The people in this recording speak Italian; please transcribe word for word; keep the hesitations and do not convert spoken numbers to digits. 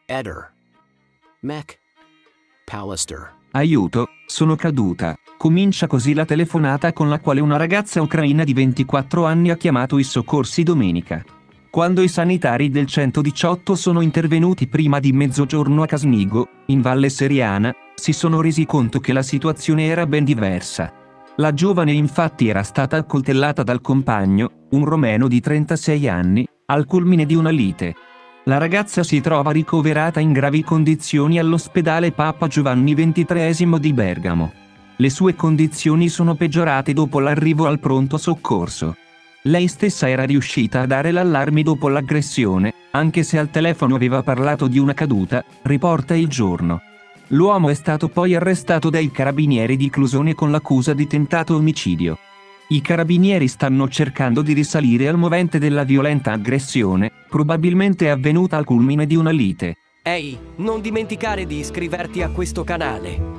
Eder. Mac. Pallister. Aiuto, sono caduta. Comincia così la telefonata con la quale una ragazza ucraina di ventiquattro anni ha chiamato i soccorsi domenica. Quando i sanitari del centodiciotto sono intervenuti prima di mezzogiorno a Casnigo, in Valle Seriana, si sono resi conto che la situazione era ben diversa. La giovane infatti era stata accoltellata dal compagno, un romeno di trentasei anni, al culmine di una lite. La ragazza si trova ricoverata in gravi condizioni all'ospedale Papa Giovanni ventitreesimo di Bergamo. Le sue condizioni sono peggiorate dopo l'arrivo al pronto soccorso. Lei stessa era riuscita a dare l'allarme dopo l'aggressione, anche se al telefono aveva parlato di una caduta, riporta Il Giorno. L'uomo è stato poi arrestato dai carabinieri di Clusone con l'accusa di tentato omicidio. I carabinieri stanno cercando di risalire al movente della violenta aggressione, probabilmente avvenuta al culmine di una lite. Ehi, non dimenticare di iscriverti a questo canale.